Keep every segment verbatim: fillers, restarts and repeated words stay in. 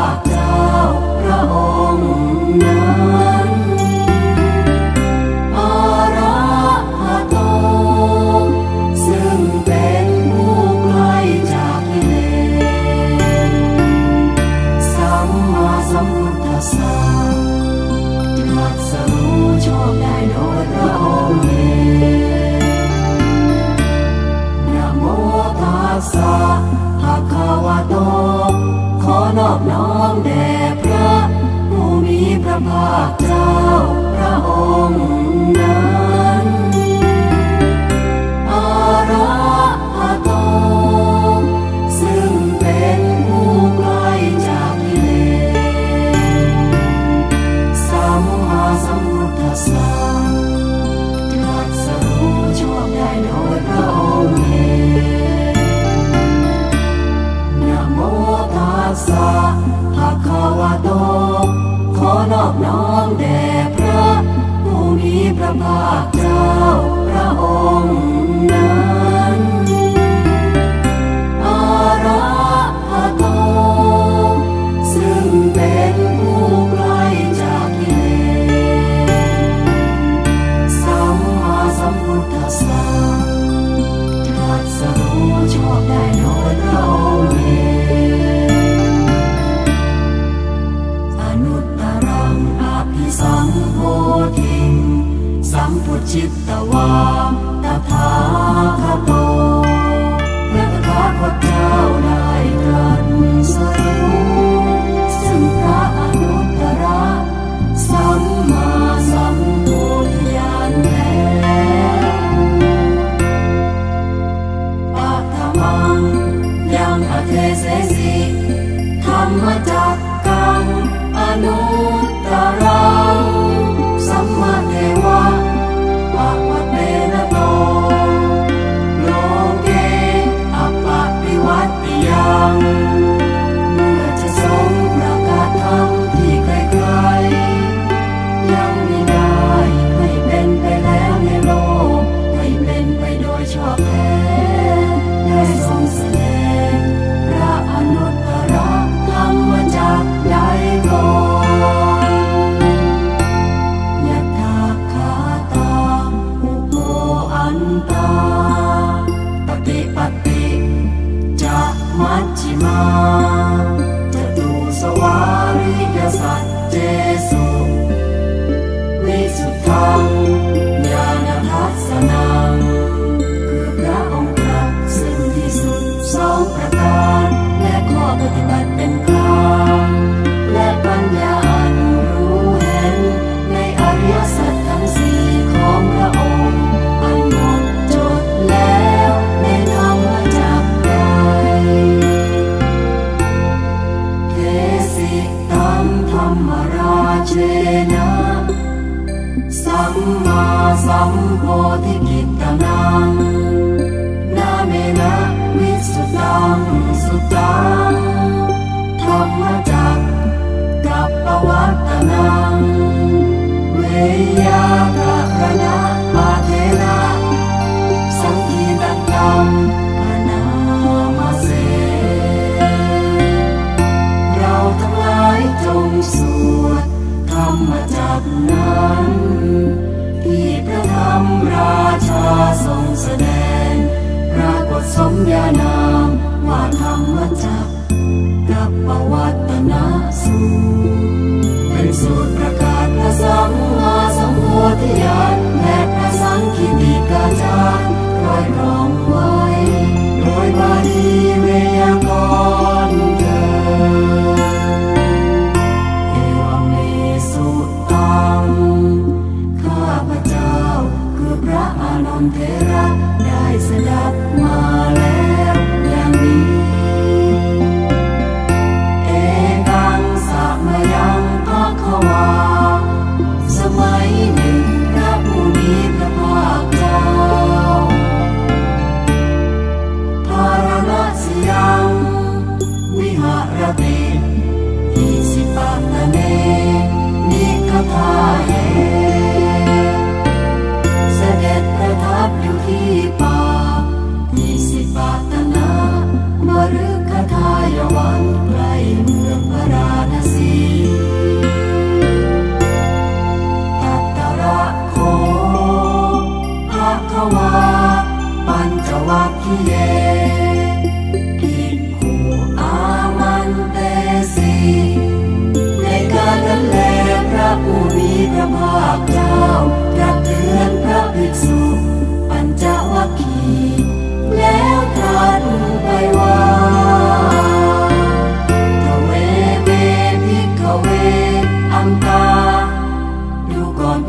คเจ้าพระองค์นั้นอรหันโตซึ่งเป็นผู้ไกลจากกิเลสสัมมาสัมพุทธัสสะตรัสรู้ชอบได้โดยพระองค์เองนะโมตัสสะภะคะวะโตขอนอบน้อมแด่พระผู้มีพระภาคเจ้าพระองค์นั้นอรหันโตซึ่งเป็นผู้ไกลจากกิเลสสัมมาสัมพุทธัสสะตรัสรู้ชอบได้โดยพระองค์เองนะโมตัสสะภะคะวะโตขอนอบน้อมแด่พระผู้มีพระภาคเจ้าพระองค์นั้นอรหันโตซึ่งเป็นผู้ไกลจากกิเลสสัมมาสัมพุทธัสสะตรัสรู้ชอบได้โดยพระองค์เองอนุตตรังอภิสัมโพธิงสัมพุทธิตวาตถาคโตพระตถาคตเจ้าได้ตรัสรู้ซึ่งพระอนุตตรสัมมาสัมโพธิญาณแล้วปัทมังยังอเทเสสิธัมมจักกังอนุตตรังสัมมาเทวะปะปะเตนะโตโลเกอัปปะปิวัตติยังเมื่อจะทรงประกาศธรรมที่ไกลๆยังมิได้ให้เป็นไปแล้วในโลกให้เป็นไปโดยชอบแท้ได้ทรงแสดงพระอนุตตรธรรมจักรได้ก่อนยัตถาคาตาอุโปอันตาปฏิปติจะมัชฌิมาจตุสวาริยสัจเจสุวิสุทธังญาณทัสสนังคือพระองค์ตรัสซึ่งที่สุดสองประการและข้อปฏิบัติเป็นกลางและปัญญาอันรู้เห็นในอริยสัจทั้งสี่ของพระองค์อันหมดจดแล้วในธรรมจักรใดเทสิตังธรรมราเชนะสัมมาสัมโพธิกิตตนังนาเมนะวิสุตตังสุตตังธรรมจักรกัปปวัตตนังเวยากรณะมาเทนะสังคีตันตังปนามาเสเราทั้งหลายจงสวดธรรมจักรนั้นที่พระธรรมราชาทรงแสดงปรากฏสมญานามว่าธรรมจักรกัปปวัตตนสูตรเป็นสูตรประกาศพระสัมมาสัมโพธิญาณและพระสังฆิติกาจารย์ร้อยรองไว้โดยบาลีเวยากรณ์เถิดเอวังเมสุตังข้าพเจ้าคือพระอานนทเถระได้สดับมาแล้วอย่างนี้เอกังสะมยังภะคะวาสมัยหนึ่งพระผ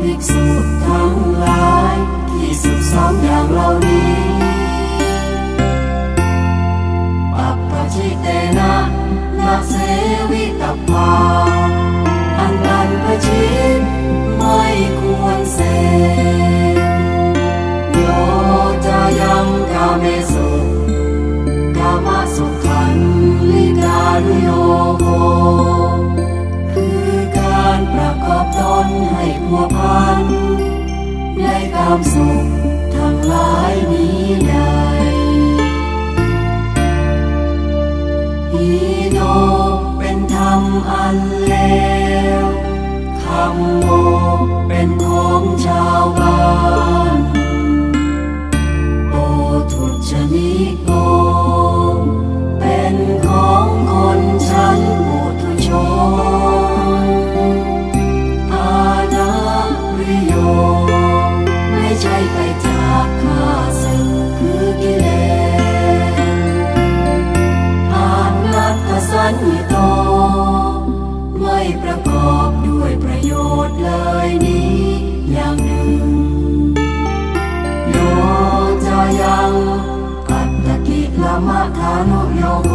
ภิกษุทั้งหลายที่สุดสองอย่างเหล่านี้ปัปปชิเตนะนาเสวิตปาอันนันพชิตไม่ควรเสพโยจายังกาเมสุกามสุขันลิกานุโยโกคือการประกอบตนให้พัวพันในกามสุขทั้งหลายนี้ใดฮีโนเป็นธรรมอันเลวคัมโมเป็นของชาวบ้านโอทุจนิโกเป็นของคนชั้นปุถุชนอานาริโยไม่ใช่ไปจากข้าศึกคือกิเลสอานัตถสัญญิโตไม่ประกอบด้วยประโยชน์เลยนี้อย่างหนึ่งโยจายังอัตตกิลมะทานุโยโก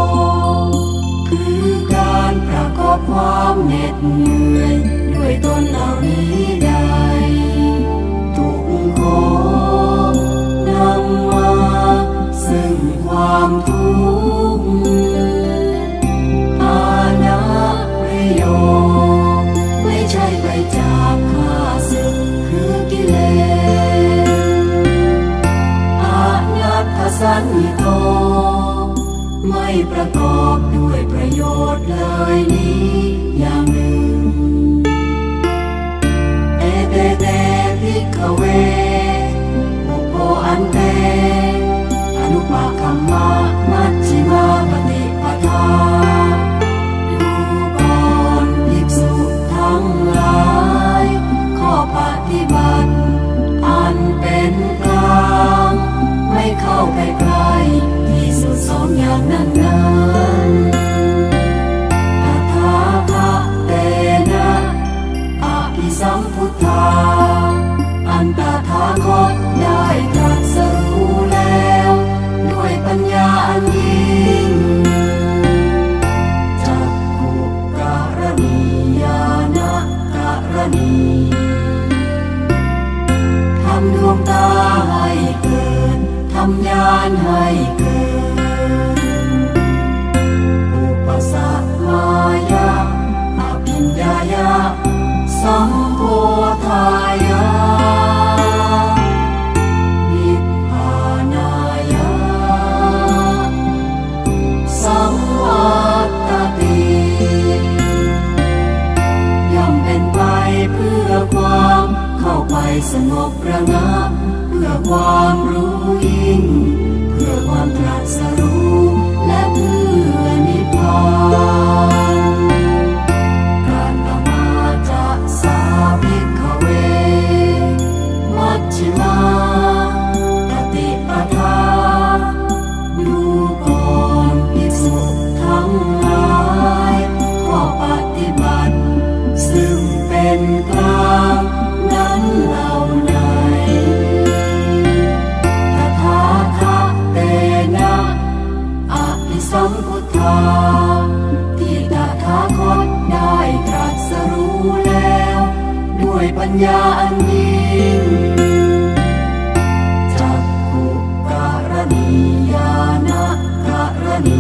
คือการประกอบความเหน็ดเหนื่อยด้วยตนเหล่านี้ใดทุกขนำมาซึ่งความทุกข์อานาริโยไม่ใช่ไปจากข้าศึกคือกิเลสอานัตถสัญญิโตไม่ประกอบด้วยประโยชน์เลยนี้อย่างหนึ่งเอเตเตภิกขเวปุโพอันเตอนุปคัมมะมัชฌิมาปฏิปทาดูก่อนภิกษุทั้งหลายข้อปฏิบัติอันเป็นกลางไม่เข้าไปใกล้ที่สุดสองอย่างนั้นนั้นตถาคเตนะอภิสัมพุทธาอันตถาคตได้ตรัสรู้แล้วด้วยปัญญาอันยิ่งจักขุการณีญาณการณีทำดวงตาให้เกิดทำญาณให้เกิดอุปสัมมายะอภิญญายะสัมโพธายะนิพพานายะสัมวัตติย่อมเป็นไปเพื่อความเข้าไปสงบระงับเพื่อความรู้ยิ่งเพื่อความตรัสรู้และเพื่อนิพพานการตมาจะสาภิกขเวมัชฌิมาปฏิปทาดูก่อนภิกษุทั้งหลายข้อปฏิบัติซึ่งเป็นกลางนั้นเหล่าใดตถาคเตนะอภิสัมพุทธาที่ตถาคตได้ตรัสรู้แล้วด้วยปัญญาอันยิ่งจักขุการณีญาณการณี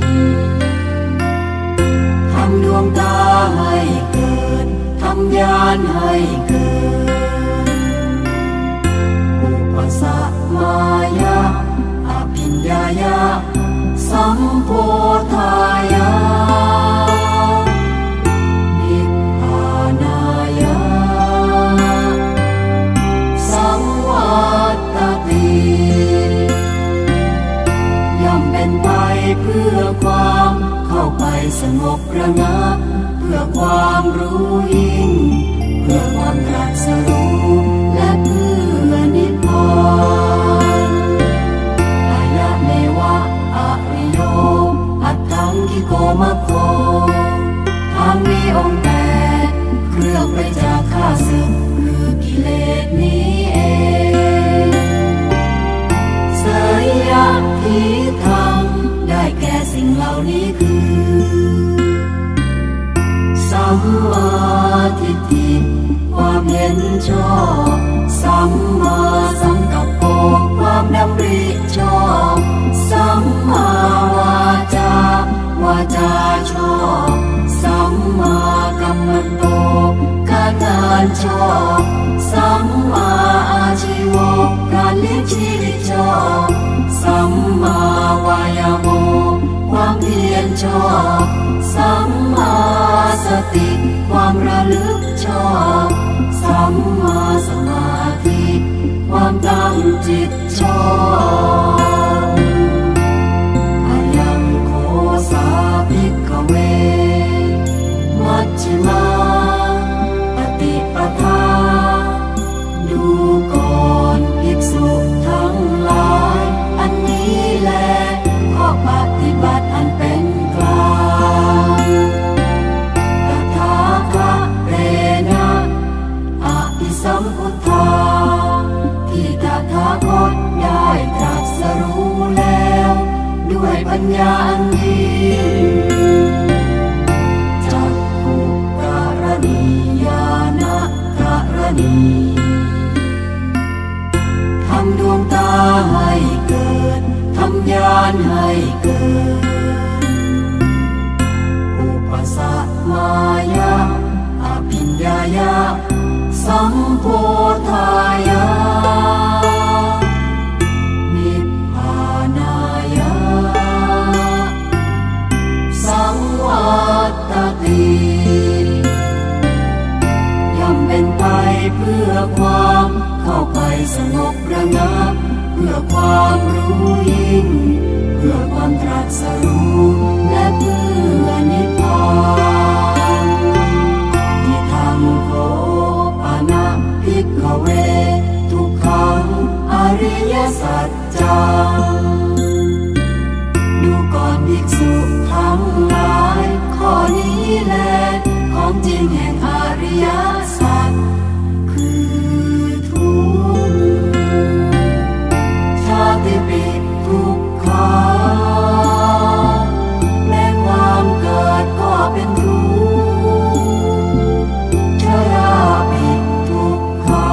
ทำดวงตาให้เกิดทำญาณให้เกิดอุปสัมมายะอภิญญายะสัมโพธายะนิพพานายะสัมวัตติย่อมเป็นไปเพื่อความเข้าไปสงบระงับเพื่อความรู้ยิ่งเพื่อความตรัสรู้และเพื่อนิพพานอายะเมวะอริโยอัตถังกิโกมะโคทางมีองค์แปดเครื่องไปจากข้าศึกคือมมาทิฏฐิความเห็นชอบสัมมาสังกัปโปความดำริชอบสัมมาวาจาวาจาชอบสัมมากัมมันโตการงานชอบสัมมาอาชีวะการเลี้ยงชีวิตชอบสัมมาวายาโมความเพียรชอบสัมมาสติความระลึกชอบสัมมาสมาธิความตั้งจิตชอบอายังโคสาภิกขเวมัชฌิมาปฏิปทาดูก่อนภิกษุทั้งหลายอันนี้แลข้อปฏิบัติอันเป็นกลางตถาคตเตนะอภิสัมพุทธาที่ตถาคตได้ตรัสรู้แล้วด้วยปัญญาอันยิ่งจักขุการณีญาณการณีทำดวงตาให้เกิดทำญาณให้เกิดอุปสัมมายะอภิญญายะสัมโพธายะนิพพานายะสังวัตติย่อมเป็นไปเพื่อความเข้าไปสงบระงับเพื่อความรู้ยิ่งเพื่อความตรัสรู้และเพื่อนิพพานที่ทำโคปานะภิกขเวทุกขังอริยสัจจังดูก่อนภิกษุทั้งหลายข้อนี้แลของจริงแห่งอริยสัจคือทุกข์ชาติปิทุกขาแม้ความเกิดก็เป็นทุกข์ชราปิทุกขา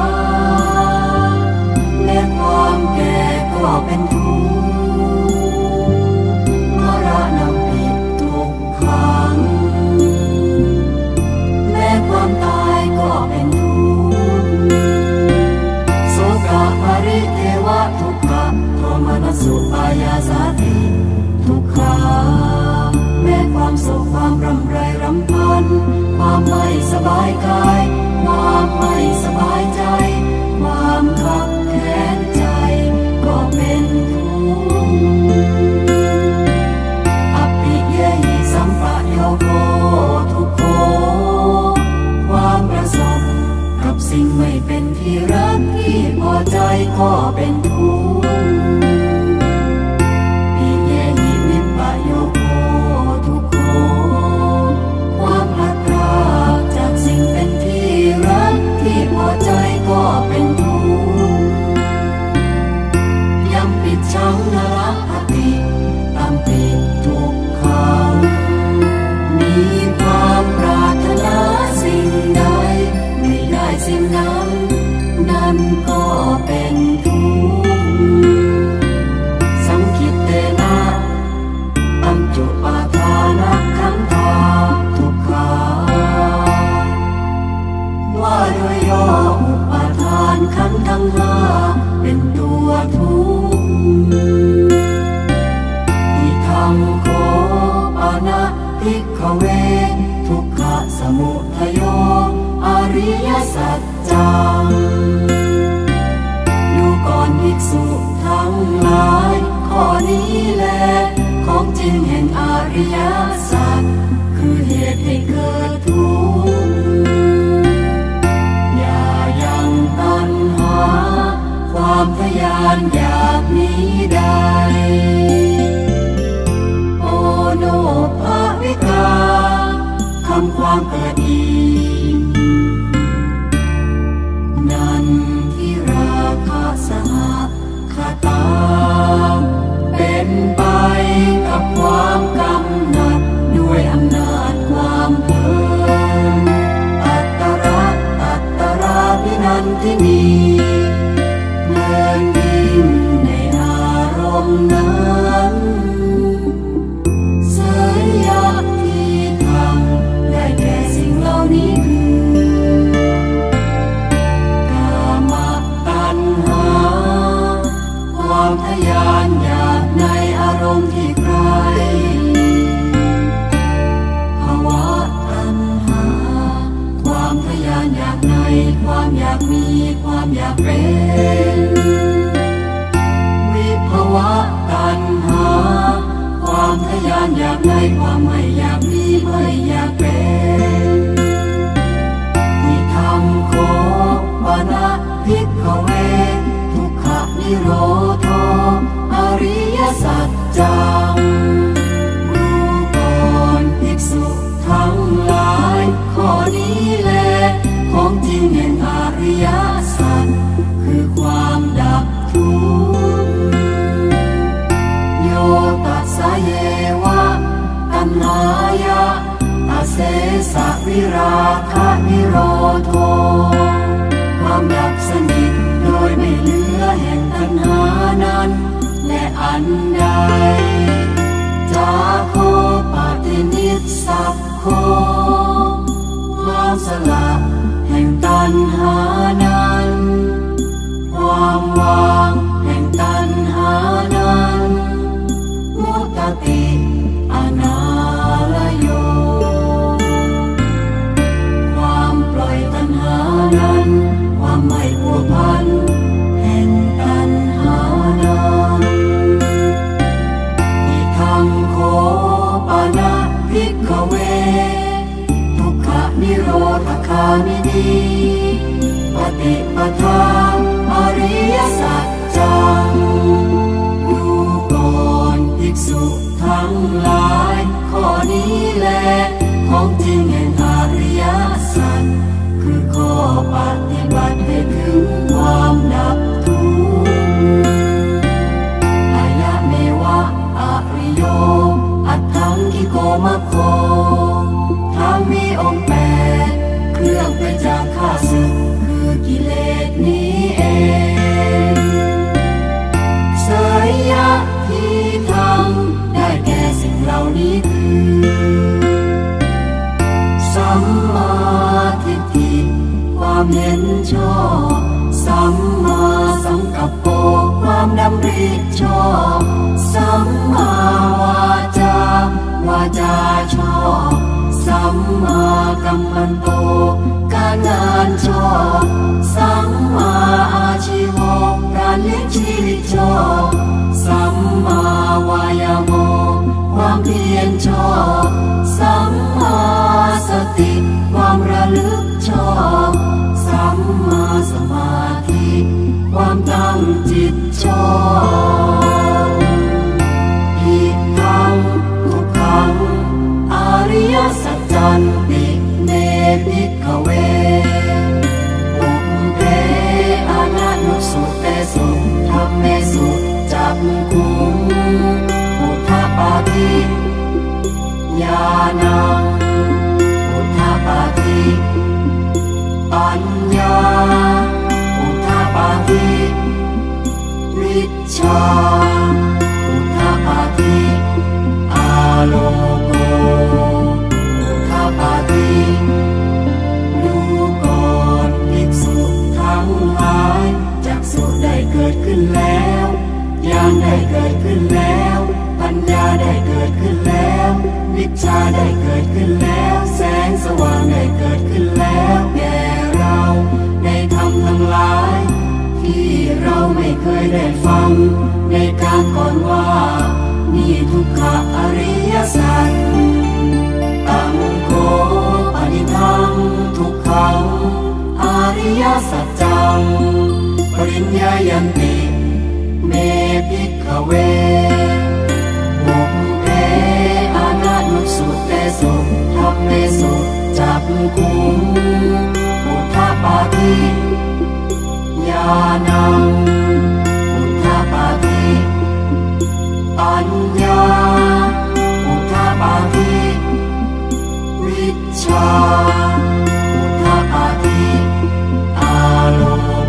แม้ความแก่ก็เป็นทุกข์มรณะปิทุกขังแม้ความตายก็เป็นทุกข์โสกะปริเทวะทุกขะโทมนัสสุปายาสาติทุกขาแม้ความโศกความรำไรรำพันความไม่สบายกายความไม่สบายใจความขับแค้นใจก็เป็นทุกข์อภิเยหิสัมปะโยโคทุกโขความประสบกับสิ่งไม่เป็นที่รักที่พอใจก็เป็นทุกข์ปิเยหิวิปปะโยโคทุกโขความพลัดพรากจากสิ่งเป็นที่รักที่พอใจก็เป็นทุกข์ยัมปิชังนรคติตัมปิทุกขังมีความปรารถนาสิ่งใดไม่ได้สิ่งนั้นนั่นก็เป็นทุกข์สังคิตเตนะปัญจุปาทานขันธาทุกขาว่าโดยย่ออุปาทานขันธ์ทั้งห้าเป็นตัวทุกข์ที่ทำโคปานะภิกขเวทุกขะสมุทัยโยอริยสัจจังดูก่อนภิกษุทั้งหลายข้อนี้แลของจริงแห่งอริยสัจคือเหตุให้เกิดทุกข์อย่ายังตัณหาความทยานอยากนี้ใดโอโนภวิกาคำความเกิดอีกนันทิราคะสหคตาเป็นไปกับความกำหนัดด้วยอำนาจความเพลิทินีเพลินยิ่งในอารมณ์นั้นสยามที่ทำได้แก่สิ่งเหล่านี้คือกามตัณหาความทะยานอยากในอารมณ์ที่ใครภาวะตัณหาความทะยานอยากในความอยากมีความอยากเป็นวิภาวะตัณหาความทะยานอยากในความไม่อยากมีไม่อยากเป็นนิธรรมโคปนะภิกขเวทุกขนิโรธอริยสัจจังรู้ก่อนภิกษุทั้งหลายข้อนี้แลของจริงแห่งอริยสัจคือความดับทุกข์โยตัสสะเยวะตัณหายะอาเสสะวิราคะนิโรโธความดับสนิทโดยไม่เหลือแห่งตัณหานั้นและอันใดจาโคปฏินิสสัพโคความสละแห่งตัณหานั้นความวางแห่งตัณหานั้นมุตติอนาลโยความปล่อยตัณหานั้นความไม่ผัวพันแห่งตัณหานั้นนิทังโคปนะภิกขเวทุกขนิโรธคามินีปฏิปทาอริยสัจจังรู้ก่อนภิกษุทั้งหลายข้อนี้แลของจริงแห่งอริยสัจคือข้อปฏิบัติให้ถึงความดับทุกข์อายะเมวะอริโยอัตถังคิโกมะโคทางมีองค์แปดเครื่องไปจากข้าศึกคือกิเลสนี้เองสยะที่ทำได้แก่สิ่งเหล่านี้คือสัมมาทิฏฐิความเห็นชอบสัมมาสังกัปโปความดำริชอบสัมมาวาจาวาจาชอบสัมมากัมมันโตการงานชอบสัมมาอาชีวะการเลี้ยงชีวิตชอบสัมมาวายาโมความเพียรชอบสัมมาสติความระลึกชอบสัมมาสมาธิความตั้งจิตชอบอีกทั้งทุกขังอริยสัจจันติเมภิกขเวอุปเปอนันนุสุเตสุธัมเมสุจักขุงพุทธปาทิญาณังพุทธปาทิปัญญาพุทธปาทิวิชชาพุทธปาทิอาโลโกพุทธปาทิดูก่อนภิกษุทั้งหลายจักษุได้เกิดขึ้นแล้วญาณได้เกิดขึ้นแล้วปัญญาได้เกิดขึ้นแล้ววิชชาได้เกิดขึ้นแล้วแสงสว่างได้เกิดขึ้นแล้วแก่เราในธรรมทั้งหลายที่เราไม่เคยได้ฟังในการก่อนว่านี่ทุกขอริยสัจตังโคปนิทังทุกขังอริยสัจจังปริญญายันติเมภิกขเวบุพเพอนันนุสุเตสุธัมเมสุจักขุงพุทธปาทิญาณังพุทธปาทิปัญญาพุทธปาทิวิชชาพุทธปาทิอาโล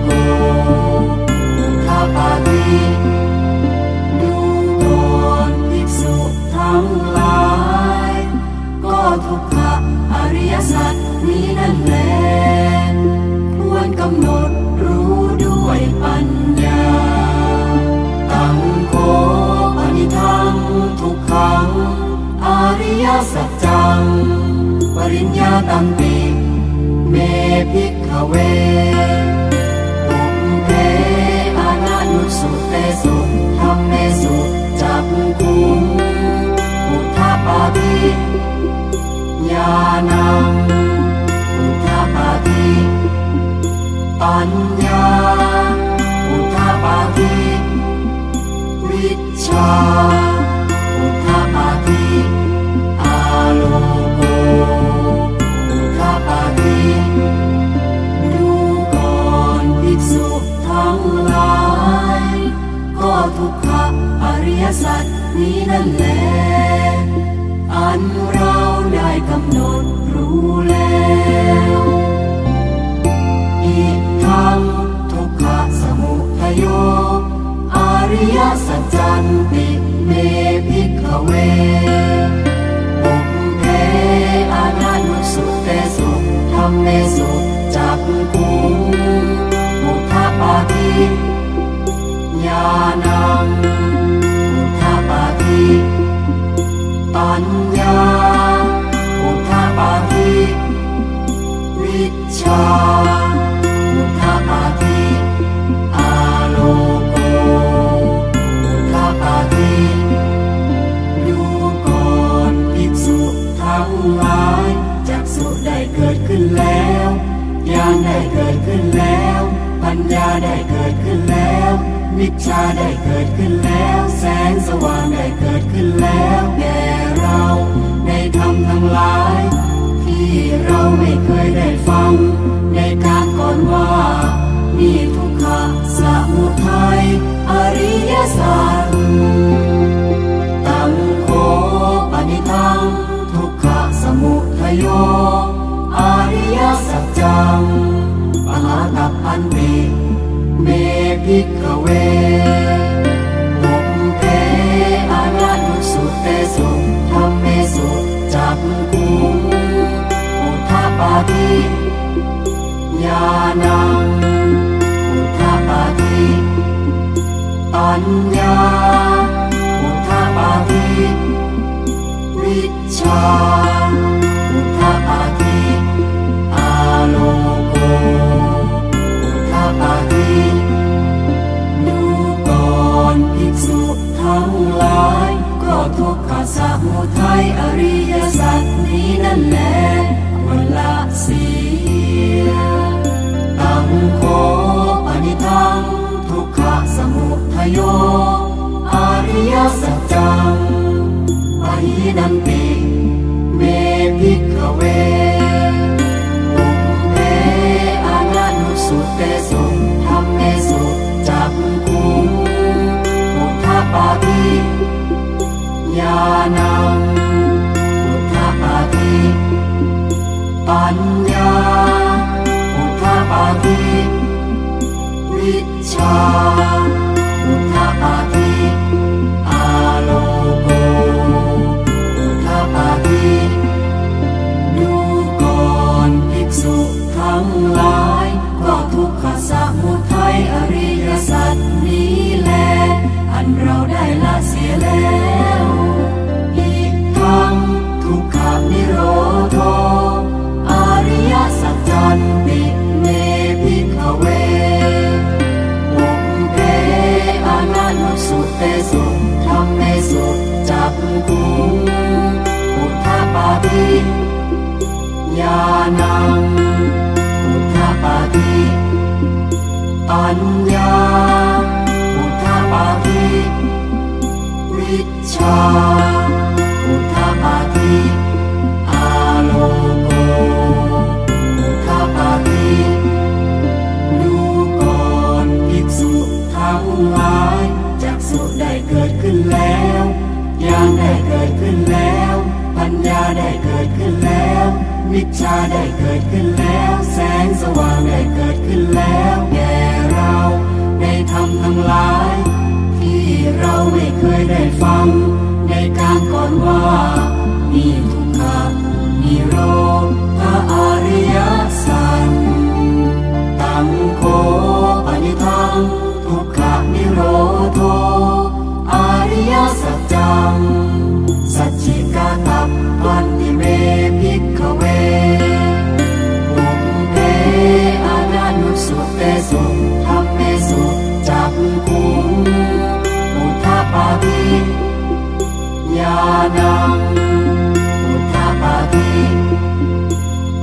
กขะอริยสัจนี้นั่นแหละควรกำหนดรู้ด้วยปัญญาตังโฆปณิทังทุกขังอริยสัจจังปริญญาตัมปิเมภิกขเวปุพเพอานานุสุเตสุธัมเมสุจักขุงพุทธปาทิญาณังพุทธปาทิปัญญาพุทธปาทิวิชชาพุทธปาทิอาโลโกพุทธปาทิดูก่อนภิกษุทั้งหลายก็ทุกขะอริยสัจนี้นั่นแหละอันเราได้กำหนดรู้แล้วอิทังทุกขะสมุทัยโยอริยสัจจันติเมภิกขเวปุพเพอานานุสุเตสุธัมเมสุจักขุงพุทธปาทิญาณังพุทธปาทิปัญญาพุทธปาทิวิชชาพุทธปาทิอาโลโกพุทธปาทิดูก่อนภิกษุทั้งหลายจักษุได้เกิดขึ้นแล้วญาณได้เกิดขึ้นแล้วปัญญาได้เกิดขึ้นแล้ววิชชาได้เกิดขึ้นแล้วแสงสว่างได้เกิดขึ้นแล้วแก่เราในธรรมทั้งหลายที่เราไม่เคยได้ฟังในการก่อนว่ามีทุกขะสมุทัยอริยสัจตังโฆปณิทังทุกขะสมุทัยโยอริยสัจจังปหาตัพพันติเมภิกขเวปุพเพอานานุสุเตสุธัมเมสุจักขุงพุทธปาทิญาณังพุทธปาทิปัญญาพุทธปาทิวิชชาพุทธปาทิอาโลโกพุทธปาทิดูก่อนภิกษุทั้งหลายก็ทุกขะสมุทัยอริยสัจนี้นั่นแหละควรละเสียตังโฆปณิทังทุกขะสมุทัยโยอริยสัจจังปหินันติเมภิกขเวปุพเพอานานุสุเตสุธัมเมสุจักขุงพุทธปาทิญาณังพุทธปาทิปัญญาพุทธปาทิวิชชาพุทธปาทิอาโลโกพุทธปาทิดูก่อนภิกษุทั้งหลายก็ทุกขะสมุทัยอริยสัจนี้แลอันเราได้ละเสียแล้วอีกทั้งทุกขนิโรโธอริยสัจจันติเมภิกขเวปุพเพอานานุสุเตสุธัมเมสุจักขุงพุทธปาทิญาณังพุทธปาทิปัญญาพุทธปาทิวิชชาพุทธปาทิอาโลโกพุทธปาทิดูก่อนภิกษุทั้งหลายจักษุได้เกิดขึ้นแล้วญาณได้เกิดขึ้นแล้วปัญญาได้เกิดขึ้นแล้ววิชชาได้เกิดขึ้นแล้วแสงสว่างได้เกิดขึ้นแล้วแก่เราในธรรมทั้งหลายที่เราไม่เคยได้ฟังในการก่อนว่ามีทุกขะมี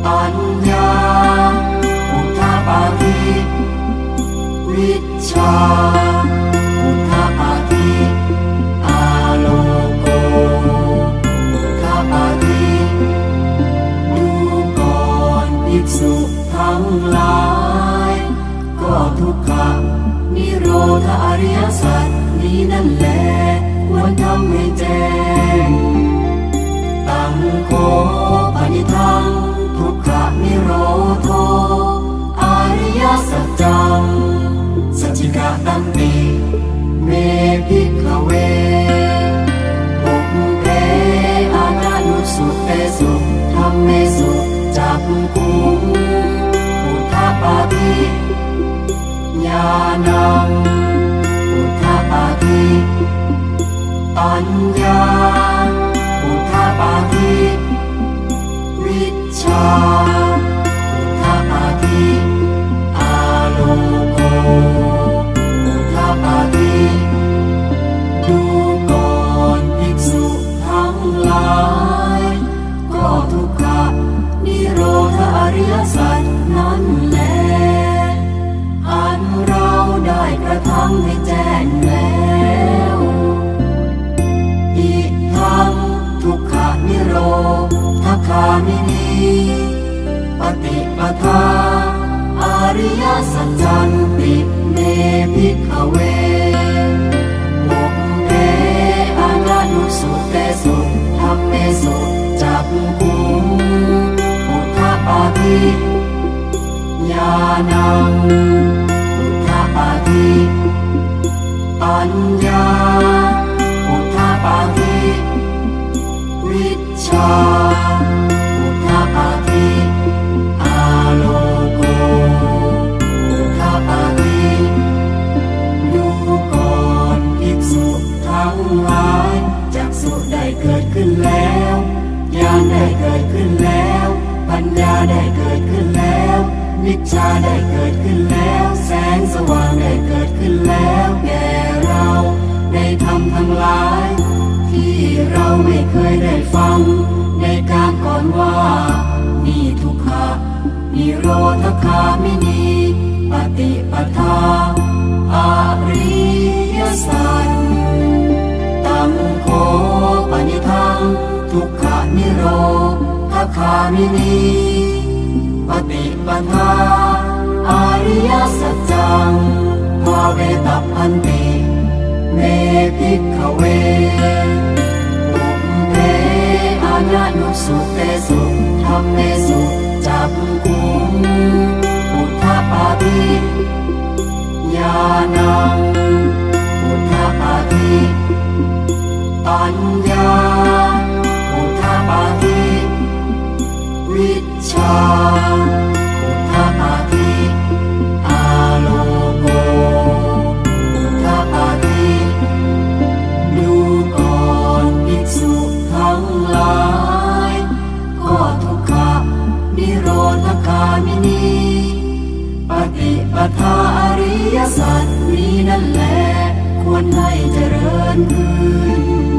ปัญญาอุทธปาทิวิชชาอุทธปาทิอาโลโกอุทธปาทิดูก่อนภิกษุทั้งหลายก็ทุกขนิโรธอริยสัจนี้นั่นแหละควรทำให้แจ้งตังโฆปณิทังทุกขนิโรโธอริยสัจจังสัจจิกะตันติเมภิกขเวปุพเพอานานุสุเตสุธัมเมสุจักขุงอุทธปาทิญาณังอุทธปาทิปัญญาอุทธปาทิวิชชาอุทธปาทิอาโลโกอุทธปาทิดูก่อนภิกษุทั้งหลายก็ทุกขนิโรธอริยสัจนั้นแลอันเราได้กระทำให้แจ้งแล้วอิทังทุกขนิโรธคามินีปฏิปทาอริยสัจจันติเมภิกขเวปุพเพอานานุสุเตสุธัมเมสุจักขุงอุทธปาทิญาณังอุทธปาทิปัญญาอุทธปาทิวิชชาอุทธปาทิอาโลโกอุทธปาทิดูก่อนภิกษุทั้งหลายจักษุได้เกิดขึ้นแล้วญาณได้เกิดขึ้นแล้วปัญญาได้เกิดขึ้นแล้ววิชชาได้เกิดขึ้นแล้วแสงสว่างได้เกิดขึ้นแล้วแก่เราในธรรมทั้งหลายที่เราไม่เคยได้ฟังในการก่อนว่านี่ทุกขนิโรธคามินีปฏิปทาอริยสัจตังโฆปณิทังทุกขนิโรธคามินีปฏิปทาอริยสัจจังภาเวตัพพันติเมภิกขเวปุพเพอานานุสุเตสุธัมเมสุจักขุงอุทธปาทิญาณังอุทธปาทิปัญญาอุทธปาทิวิชชาอุทธปาทิอาโลโกอุทธปาทิดูก่อนภิกษุทั้งหลายก็ทุกขนิโรธคามินีปฏิปทาอริยสัจนี้นั่นแหละควรให้เจริญขึ้น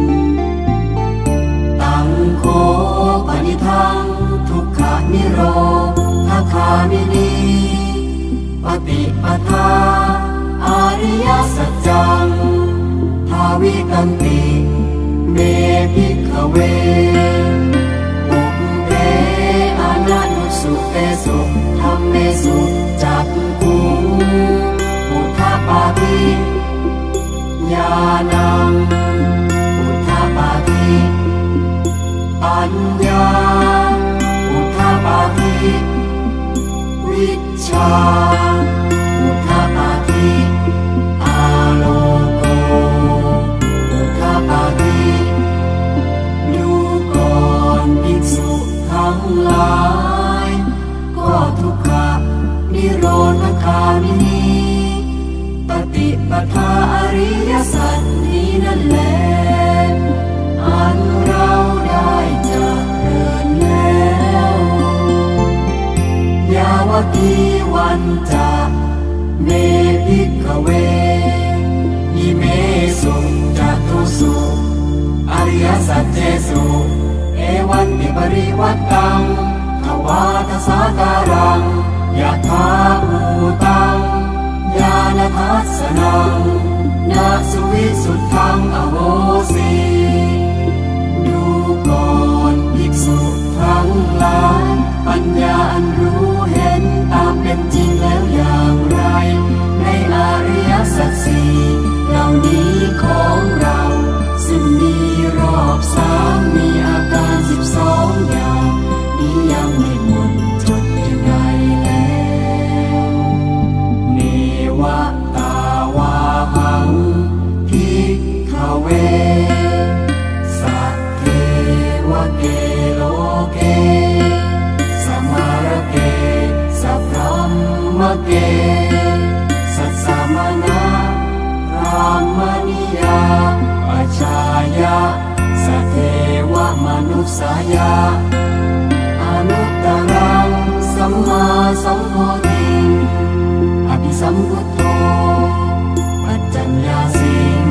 ตังโฆปณิทังทุกขนิโรธคามินีปฏิปทาอริยสัจจังภาวิตันติเมภิกขเวปุพเพอานานุสุเตสุธัมเมสุจักขุงอุทธปาทิญาณังอุทธปาทิปัญญาอุทธปาทิวิชชาอุทธปาทิอาโลโกอุทธปาทิดูก่อนภิกษุทั้งหลายก็ทุกขนิโรธคามินีปฏิปทาอริยสัจนี้นั่นแหละอันเราได้เจริญแล้วยาวกีวันจะเมภิกขเวอิเมสุจัตุสุอริยสัจเจสุเอวันติปริวัตตังทววาทสาการังยะถาภูตังญาณทัสสนังนาสุวิสุทธังอโหสิดูก่อนภิกษุทั้งหลายปัญญาอันรู้เห็นตามเป็นจริงแล้วอย่างไรในอริยสัจสี่เหล่านี้ของเราซึ่งมีรอบสามมีอาการสิบสองอย่างนี้ยังไม่หมดจดยังไงแล้วเนวตาวาหังภิกขเวสัทเทวเกโลเกสมารเกสัพพมมเกสัสสมณะพรามณิยาปัจจายะสัทเทวมนุสสายะอนุตตรังสัมมาสัมโพธิอภิสัมพุทโธปัจจัญญาสิง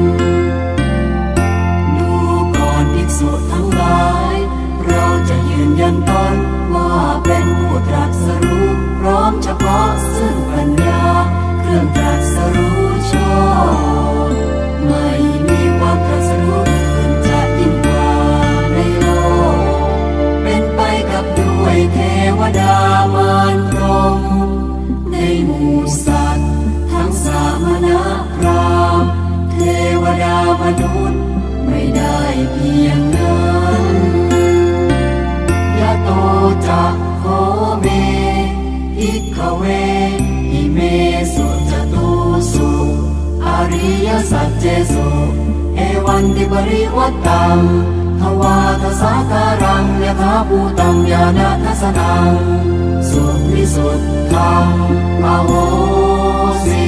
ดูก่อนภิกษุทั้งหลายเราจะยืนยันตนว่าเป็นผู้ตรัสรู้พร้อมเฉพาะซึ่งปัญญาเครื่องตรัสรู้ชอบไม่มีความตรัสรู้อื่นจะยิ่งกว่าในโลกเป็นไปกับด้วยเทวดามารพรหมในหมู่สัตว์ทั้งสามณพราหมณ์เทวดามนุษย์ไม่ได้เพียงนั้นยะโตจะโหเมภิกขเวอิเมสุจตุสุอริยสัจเจสุเอวันติปริวัตตังทวาทสาการังยะถาภูตังญาณทัสสนังสุวิสุทธังอโหสิ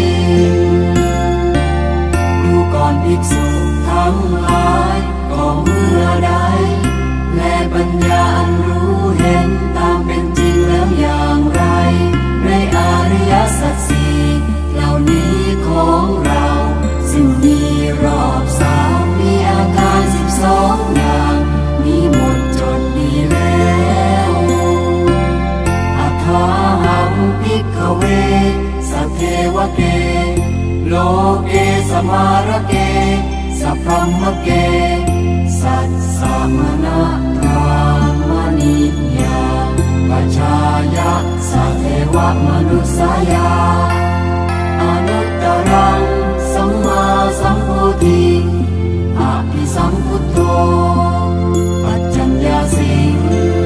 ดูก่อนภิกษุทั้งหลายก็เมื่อใดและปัญญาอันรู้เห็นตามเป็นจริงแล้วอย่างไรในอริยสัจสี่เหล่านี้ของเราซึ่งมีรอบสามมีอาการสิบสองอย่างนี้หมดจดดีแล้วอัฏฐาหังภิกขเวสัทเทวเกโลเกสมารเกสัพพมเกสัสสมณะพรามณิยาปัจจายะสัทเทวมนุสสายาอนุตตรังสัมมาสัมโพธิอภิสัมพุทโธปัจจัญญาสิง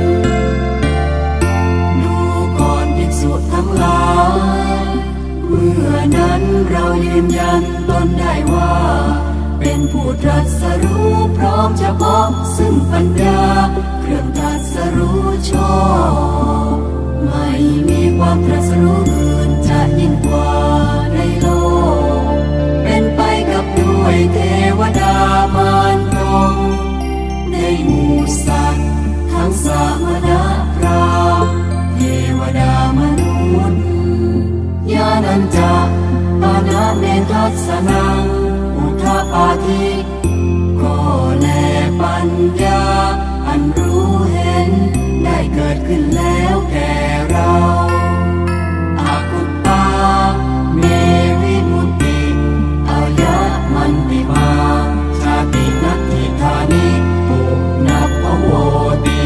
ดูก่อนภิกษุทั้งหลายเมื่อนั้นเรายืนยันตนได้ว่าเป็นผู้ตรัสรู้พร้อมเฉพาะซึ่งปัญญาเครื่องตรัสรู้ชอบไม่มีความตรัสรู้อื่นจะยิ่งกว่าในโลกเป็นไปกับด้วยเทวดามารพรหมในหมู่สัตว์ทั้งสามณพราหมณ์เทวดามนุษย์ญาณัญจปานะเมทัสสนังอุทธปาทิก็แลปัญญาอันรู้เห็นได้เกิดขึ้นแล้วแก่เราอากุปปาเมวิมุตติอายะมันติมาชาตินัตถิธานิปุนัพพโวติ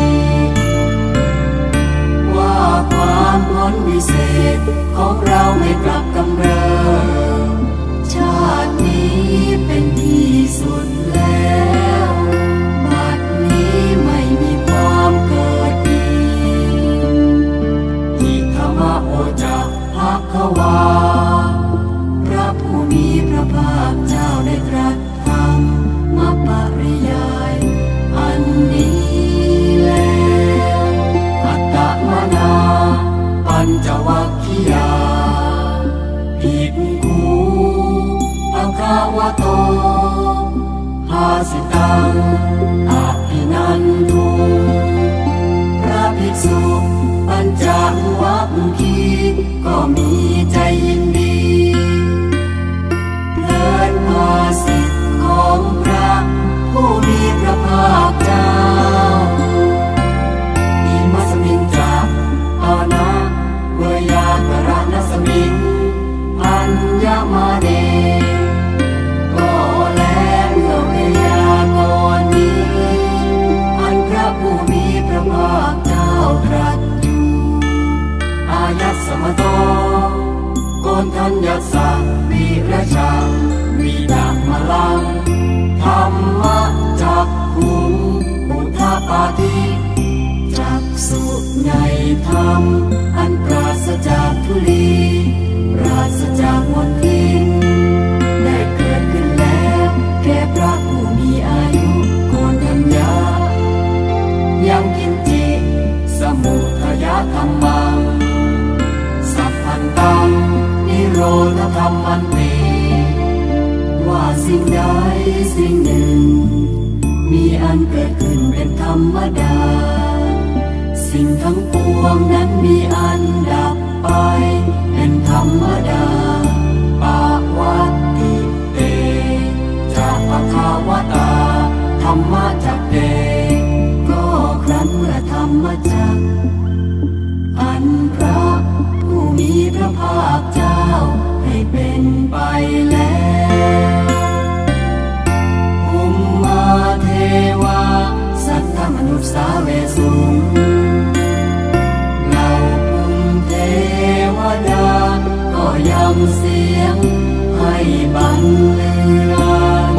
ว่าความพ้นวิเศษของเราไม่กลับกำเริบชาตินี้เป็นที่สุดแล้วบัดนี้ไม่มีความเกิดอีกอิทธมะโอจะภควาพระผู้มีพระภาคเจ้าได้ตรัสธรรมมาปริยายอันนี้แล้วอัตตมนาปัญจวัคคียาภิกขุภควโตภาสิตังอภินันทุพระภิกษุปัญจวัคคีย์ก็มีใจยินดีเพลินภาสิทธิ์ของพระผู้มีพระภาคเจ้าอิมัสมิงในธรรมอันปราศจากทุลีปราศจากมลทินได้เกิดขึ้นแล้วแก่พระผู้มีอายุโกณทัญญายังกินจิสมุทยธรรมังสัพพันตังนิโรธธรรมอันติว่าสิ่งใดสิ่งหนึ่งมีอันเกิดขึ้นเป็นธรรมดาสิ่งทั้งปวงนั้นมีอันดับไปเป็นธรรมดาปาวัตติเตจะปะคาวตาธรรมจักเตก็ครั้นเมื่อธรรมจักอันพระผู้มีพระภาคเจ้าให้เป็นไปแล้วภูมิมาเทวาสัทธมนุษย์สาเวสุงเหล่าภูมิเทวดาก็ยังเสียงให้บรรลือลั่น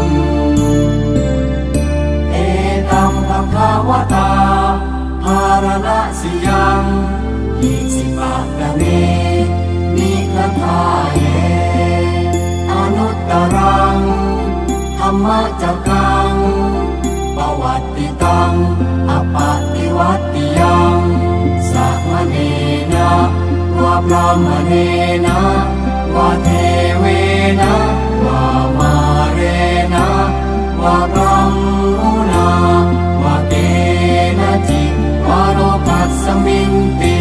เอตัมภควตาภารณสิยังอิสิปะกะเนนิคทาเยอนุตตรังธรรมจักกังปวัตติตังอปติวัตติยังสัมมเนนะวะพรหมเนนะวะเทเวนะวะมาเรนะวะกัมมุนาวะเกนะจิวะโรกัสสมินติ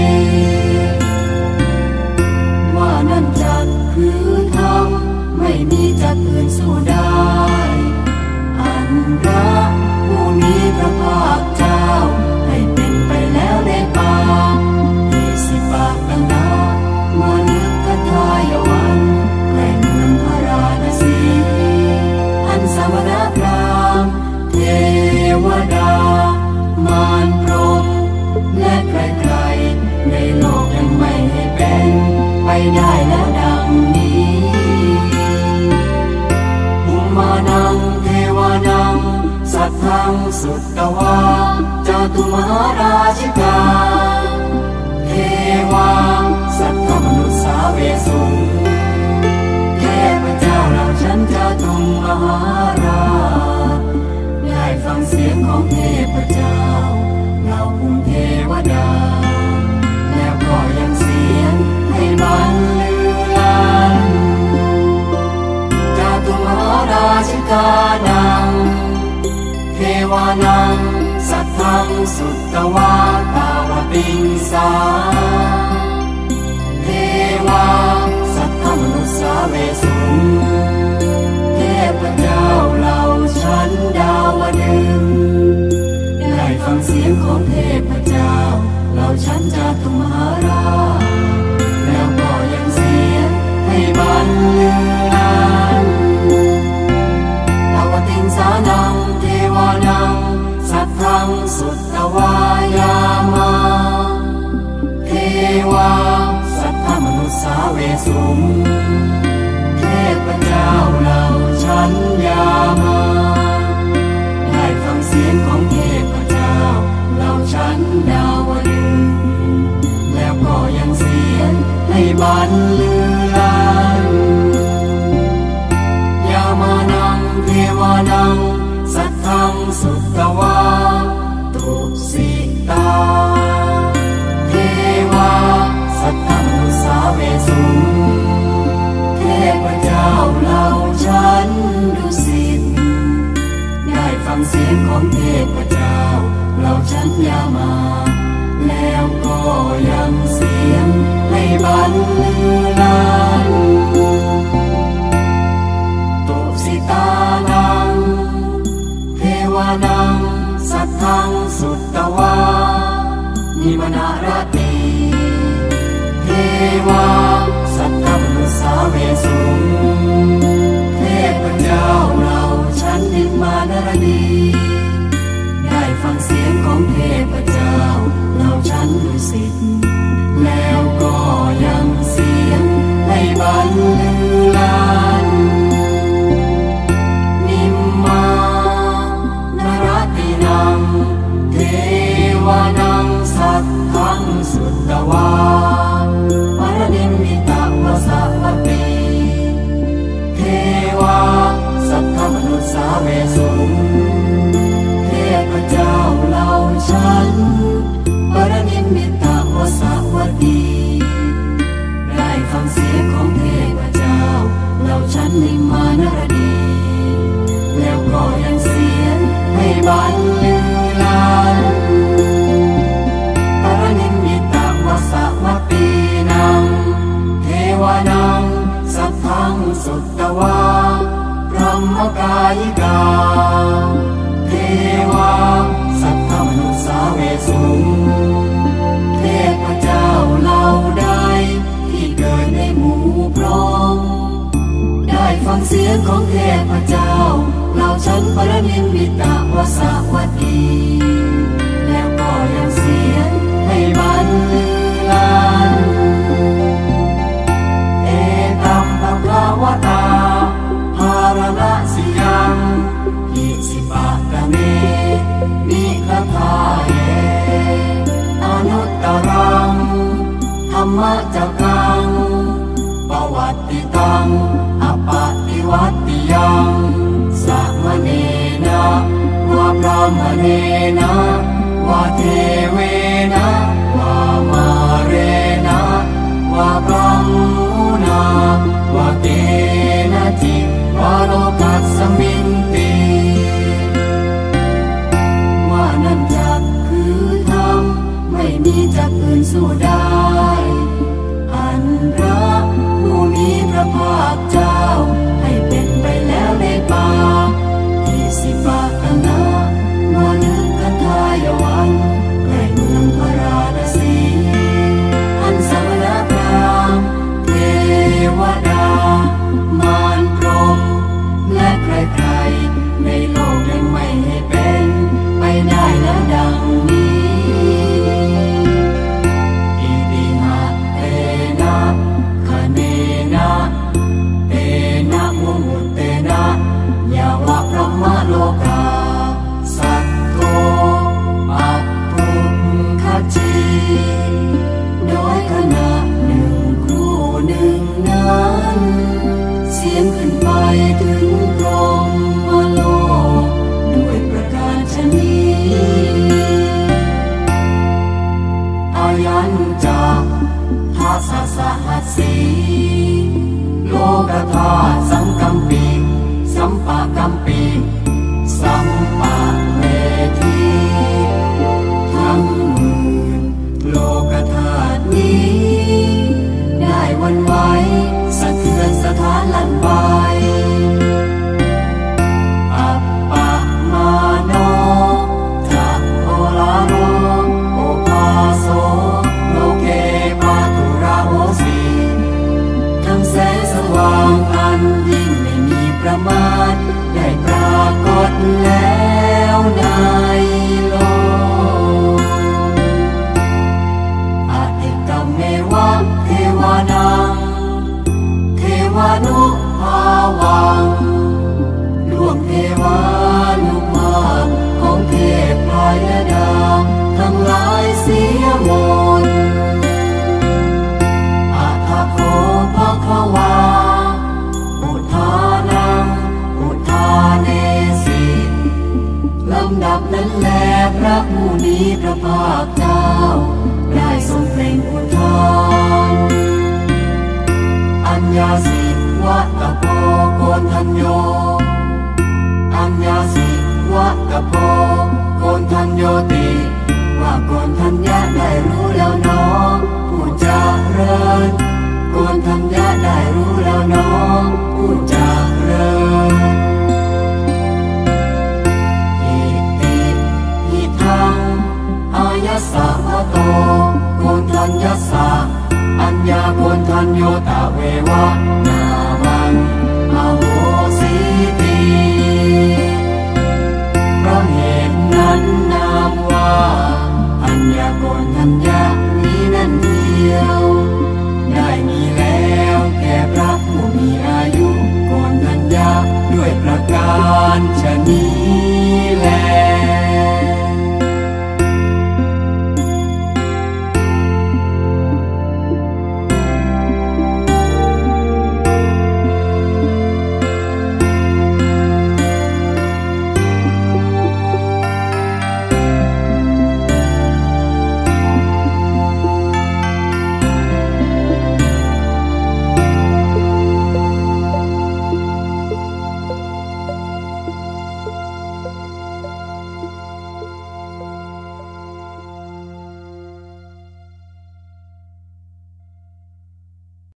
ว่านั่นจักคือธรรมไม่มีจักอื่นสู้ได้อันพระผู้มีพระภาคเจ้าให้เป็นไปแล้วในป่าอิสิปะกนะมฤคทายวันใกล้เมืองพาราณสีอันสมณพราหมณ์เทวดามารพรหมและใครๆในโลกยังไม่ให้เป็นไปได้แล้วดังนี้ภูมานังเทวานังสัทธังสุตตวาจตุมหาราชิกาเทวาสัทธมนุษย์สาเวสุงเทพเจ้าเหล่าชั้นจตุมหาราชได้ฟังเสียงของเทพเจ้าเหล่าภูมิเทวดาแล้วก็ยังเสียงให้บรรลือลั่นจตุมหาราชิกานังเทวานังสัทธังสุตตวาตาวติงสาเทวาสัทธมนุษย์สาเวสุงเทพเจ้าเหล่าชั้นดาวดึงส์ได้ฟังเสียงของเทพเจ้าเหล่าชั้นจตุมหาราชแล้วก็ยังเสียงให้บรรลือลั่นตาวติงสานังเทวานังสัทธังสุตตวายามาเทวาสัทธมนุษย์สาเวสุงเทพเจ้าเหล่าชั้นยามาได้ฟังเสียงของเทพเจ้าเหล่าชั้นดาวดึงส์แล้วก็ยังเสียงให้บรรลือลั่นยามานังเทวานังสัทธังสุตตวาตุสิตาเทวาสัทธมนุษย์สาเวสุงเทพเจ้าเหล่าชั้นดุสิตได้ฟังเสียงของเทพเจ้าเหล่าชั้นยามาแล้วก็ยังเสียงให้บรรลือลั่นตุสิตานังเทวานังสัทธังสุตตวานิมนาราติเทวาสัทธมนุษย์สาเวสุงเทพเจ้าเหล่าชั้นนิมมานรดีได้ฟังเสียงของเทพเจ้าเหล่าชั้นดุสิตแล้วก็ยังเสียงให้บรรลือลั่นนิมมานรตินังเทวานังสัทธังสุตตวาปรนิมมิตวสวัตตีเทวาสัพพมนุสสาเวสุเทพเจ้าเหล่าฉันปรนิมมิตวสวัตตีได้ฟังเสียงของเทพเจ้าเหล่าฉันนิมมานรดีแล้วก็ยังเสียงให้บันลือลั่นปรนิมมิตวสวัตตีนังเทวานังสัพพังสุตตวาพรหมกายิกาเทวาสัพพมนุสสาเวสุเทพเจ้าเหล่าใดที่เกิดในหมู่พรหมได้ฟังเสียงของเทพเจ้าเหล่าฉันปรนิมมิตวสวัตตีแล้วก็ยังเสียงให้บันลือลั่นเอตัมภควตาภารณสิยังอิสิปะตะเมนิคทาเยอนุตตรังธรรมจักกังปวัตติตังอปฏิวัตติยังสามเณนะวะพรหมเณนะวะเทเวนะวะมาเรนะวะพรหมุนาวะเกนะจิวะโลกัสสมินติว่านั่นจักคือธรรมไม่มีจักอื่นสู้ได้อันพระผู้มีพระภาคเจ้าให้เป็นไปแล้วในป่าที่สิปะตนะมนึกคทายวันใกล้เมืองพาราณสีอันสมณพราหมณ์เทวดามารพรหมและใครๆในโลกยังไม่ให้เป็นไปได้แล้วดังนี้อิติหะเตนะคะเนนะเตนะมุมุตเตนะยาวะพรหมโลกาสัตโตอัปปุคจีโดยขณะหนึ่งครู่หนึ่งนั้นเสียงขึ้นไปถึงพรหมโลกด้วยประการชนี้อายัญจาทัสสะสหัสสีโลกธาตุสังกัมปิสัมปะกัมปิสัมปะเวทีทั้งหมื่นโลกธาตุนี้ได้หวั่นไหวสะเทือนสถานลั่นไปอัปปะมาโนจะโอลาโรโอภาโสโลเกปาตุระโอสีทั้งแสงสว่างอันยิ่งไม่มีประมาณได้ปรากฏแล้วในโลกอติกัมเมวะเทวานังเทวานุภาวังล่วงเทวานุภาพของเทพพยดาทั้งหลายเสียหมดอัฏฐโคภควาอุทานังอุทาเนสิลำดับนั้นแลพระผู้มีพระภาคเจ้าได้ทรงเปล่งอุทานอัญญาสิวัตโพโกณทัญโยอัญญาสิวัตโพโกณทัญโยติว่าโกณทัญญาได้รู้แล้วเนาะผู้เจริญโกณทัญญาได้รู้แล้วเนาะผู้เจริญอิติหิทังอายัสสะวะโตโกณทัญญาสะอัญญาโกณทัญโยตะเววะนามังอโหสิติเพราะเหตุนั้นนามว่าอัญญาโกณทัญญา